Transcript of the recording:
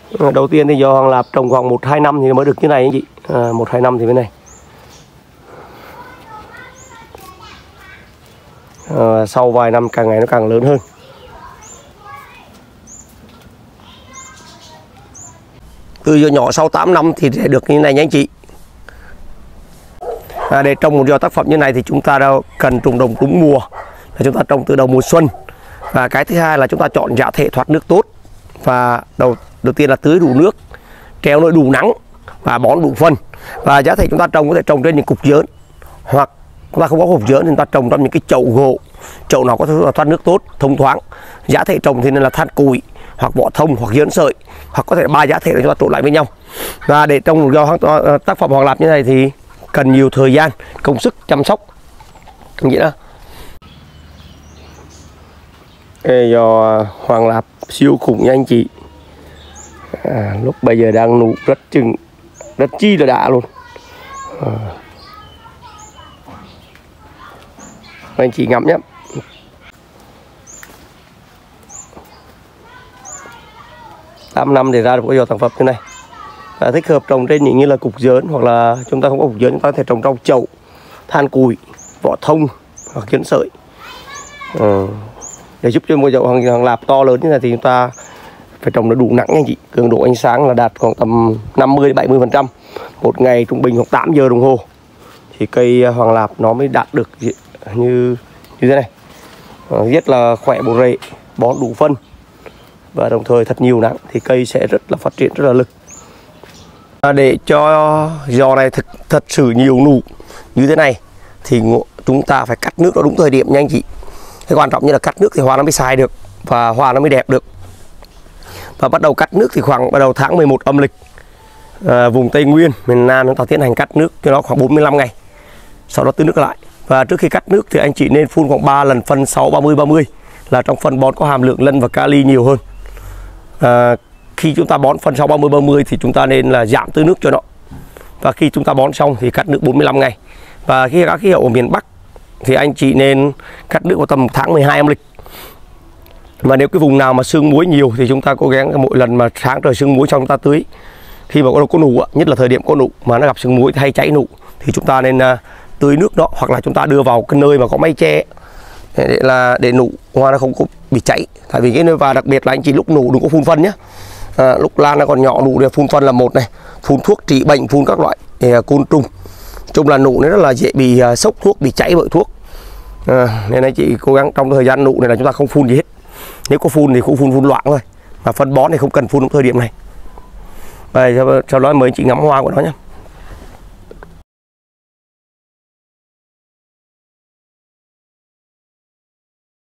Đầu tiên thì do Hoàng Lạp trồng khoảng 1-2 năm thì mới được như này anh chị. 1-2 năm thì bên này. Sau vài năm càng ngày nó càng lớn hơn. Từ giờ nhỏ sau 8 năm thì sẽ được như này nha anh chị. Để trồng một giò tác phẩm như này thì chúng ta cần trồng đồng đúng mùa. Chúng ta trồng từ đầu mùa xuân. Và cái thứ hai là chúng ta chọn giá thể thoát nước tốt. Và đầu tiên là tưới đủ nước, treo nơi đủ nắng và bón đủ phân. Và giá thể chúng ta trồng có thể trồng trên những cục giỡn, hoặc chúng ta không có cục giỡn thì chúng ta trồng trong những cái chậu gỗ, chậu nào có thể thoát nước tốt, thông thoáng. Giá thể trồng thì nên là than củi hoặc vỏ thông hoặc giỡn sợi, hoặc có thể 3 giá thể để chúng ta trộn lại với nhau. Và để trồng một giò tác phẩm Hoàng Lạp như này thì cần nhiều thời gian, công sức chăm sóc. Vậy đó. Giò Hoàng Lạp siêu khủng nha anh chị. Lúc bây giờ đang nụ rất chi là đã luôn. Anh chị ngắm nhé. Năm để ra được một giò sản phẩm như này. Thích hợp trồng trên những như là cục giỡn, hoặc là chúng ta không có cục giỡn, chúng ta có thể trồng trong chậu, than củi, vỏ thông hoặc giỡn sợi. Để giúp cho một giò Hoàng Lạp to lớn như này thì chúng ta phải trồng nó đủ nắng anh chị. Cường độ ánh sáng là đạt khoảng tầm 50-70%. Một ngày trung bình khoảng 8 giờ đồng hồ thì cây Hoàng Lạp nó mới đạt được như thế này. Rất là khỏe bộ rễ, bón đủ phân và đồng thời thật nhiều nắng thì cây sẽ rất là phát triển rất là lực. Để cho giò này thật sự nhiều nụ như thế này thì chúng ta phải cắt nước nó đúng thời điểm nha anh chị. Cái quan trọng như là cắt nước thì hoa nó mới xài được và hoa nó mới đẹp được. Và bắt đầu cắt nước thì bắt đầu tháng 11 âm lịch. Vùng Tây Nguyên, miền Nam chúng ta tiến hành cắt nước cho nó khoảng 45 ngày. Sau đó tưới nước lại. Và trước khi cắt nước thì anh chị nên phun khoảng 3 lần phân 6-30-30, là trong phân bón có hàm lượng lân và kali nhiều hơn. Khi chúng ta bón phân 6-30-30 thì chúng ta nên là giảm tưới nước cho nó. Và khi chúng ta bón xong thì cắt nước 45 ngày. Và khi các khí hậu ở miền Bắc thì anh chị nên cắt nước vào tầm tháng 12 âm lịch. Và nếu cái vùng nào mà sương muối nhiều thì chúng ta cố gắng mỗi lần mà sáng trời sương muối xong chúng ta tưới. Khi mà có nụ, nhất là thời điểm có nụ mà nó gặp sương muối hay cháy nụ thì chúng ta nên tưới nước đó, hoặc là chúng ta đưa vào cái nơi mà có mái che để nụ hoa nó không có bị cháy. Tại vì cái nơi, và đặc biệt là anh chị lúc nụ đừng có phun phân nhé. Lúc lan nó còn nhỏ nụ để phun phân là một này, phun thuốc trị bệnh, phun các loại côn trùng. Chung là nụ nó rất là dễ bị sốc thuốc, bị cháy bởi thuốc. Nên anh chị cố gắng trong thời gian nụ này là chúng ta không phun gì hết. Nếu có phun thì cũng phun loãng thôi. Mà phân bón thì không cần phun trong thời điểm này. Và sau đó mời anh chị ngắm hoa của nó nhé.